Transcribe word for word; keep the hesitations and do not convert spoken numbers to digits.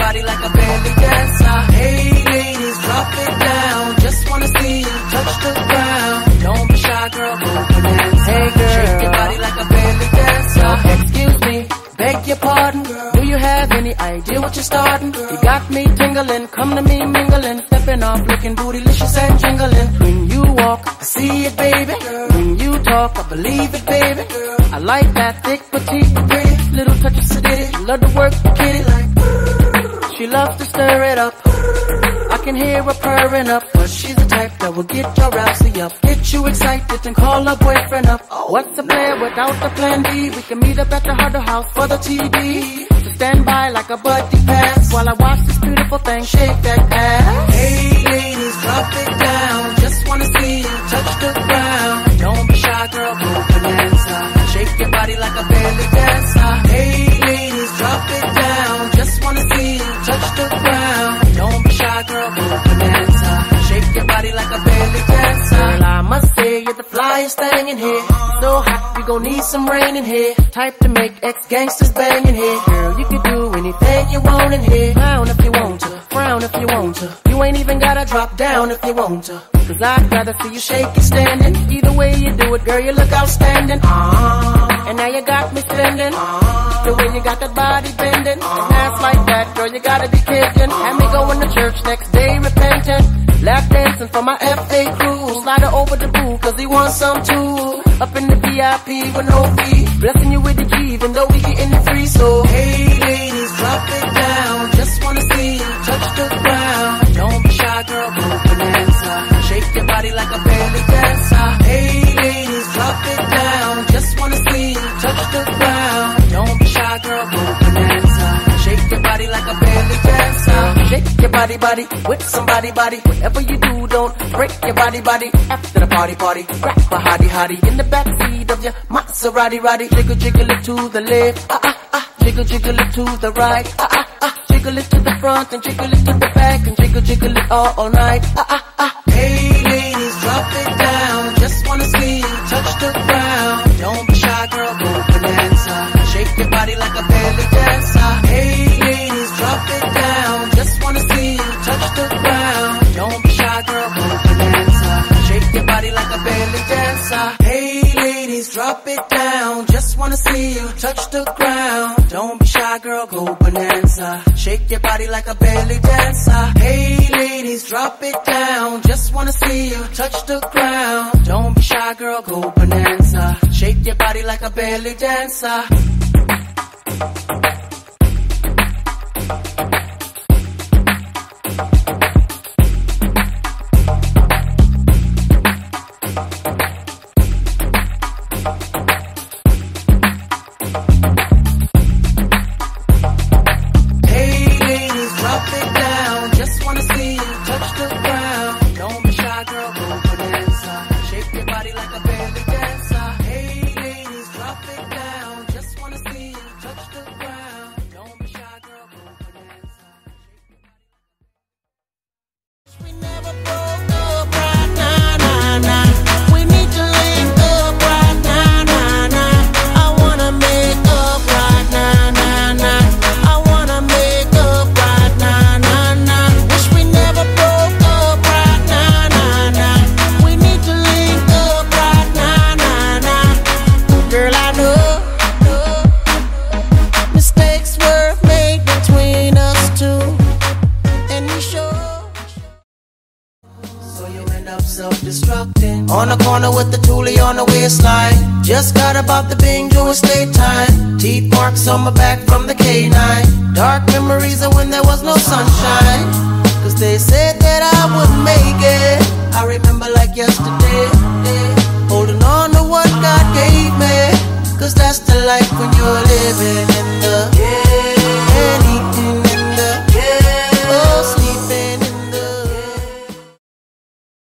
body like a belly dancer. Hey ladies, drop it down. Just wanna see you touch the ground. Don't be shy, girl, go bananas. Hey girl, shake your body like a belly dancer. Excuse me, beg your pardon, girl. Do you have any idea what you're starting? Girl, you got me tingling, come to me mingling, stepping off, looking bootylicious and jingling. When you walk, I see it, baby. Girl, when you talk, I believe it, baby. Girl, I like that thick, petite, pretty, little touches of ditty. Love to work the kitty like purr. She loves to stir it up. I can hear her purring up, but she's the type that will get your arousy up, get you excited and call her boyfriend up. What's the plan without the plan B? We can meet up at the Harder House for the T V. So stand by like a buddy pass while I watch this beautiful thing shake that ass. Hey ladies, drop it down. Just wanna see you touch the ground. Don't be shy, girl, go Bananza. Shake your body like a belly dancer. Hey ladies, drop it down. Just wanna see you touch the ground. Don't be shy, girl, go Bananza. Shake your body like a belly dancer. Girl, I must say you're the flyest thing in here. So hot, you gon' need some rain in here. Type to make ex-gangsters bang in here. Girl, you can do anything you want in here. Frown if you want to, frown if you want to. You ain't even gotta drop down if you want to, cause I'd rather see you shake it standing. Either way you do it, girl, you look outstanding. uh, And now you got me spending. uh, The way you got that body bending, uh, an ass like that, girl, you gotta be kidding. Had me going to church next day repentant, lap dancing for my F A crew. Slide her over the boo, cause he wants some too. Up in the V I P with no fee, blessing you with the G, even though we getting it free. So hey ladies, drop it down. Just wanna see you touch the ground. Don't be shy, girl, go Bananza. Shake your body like a belly dancer. Hey ladies, drop it down. Just wanna see you touch the ground. Don't be shy, girl, go Bananza. Shake your body like a belly dancer. Shake your body, body, with somebody, body. Whatever you do, don't break your body, body. After the party, party, grab a hottie, hottie in the backseat of your Maserati, roddy. Jiggle, jiggle it to the left, ah, ah, ah. Jiggle, jiggle it to the right, ah, ah, ah. Jiggle it to the front and jiggle it to the back and jiggle, jiggle it all, all night, ah, ah, ah. Hey ladies, drop it down. Just wanna see you touch the ground. Don't be shy, girl, go Bananza. Shake your body like a belly dancer. Hey ladies, drop it down. Just wanna see you touch the ground. Don't be shy, girl, go Bananza. Shake your body like a belly dancer. Hey ladies, drop it down. Just wanna see you touch the ground. Don't be shy, girl, go Bananza. Shake your body like a belly dancer. Hey ladies, drop it down. Just wanna see you touch the ground. Don't be shy, girl, go Bananza. Shake your body like a belly dancer. Self-destructing on the corner with the toolie on the waistline. Just got about the Bing doing state time. Teeth marks on my back from the K nine. Dark memories of when there was no sunshine, cause they said that I wouldn't make it.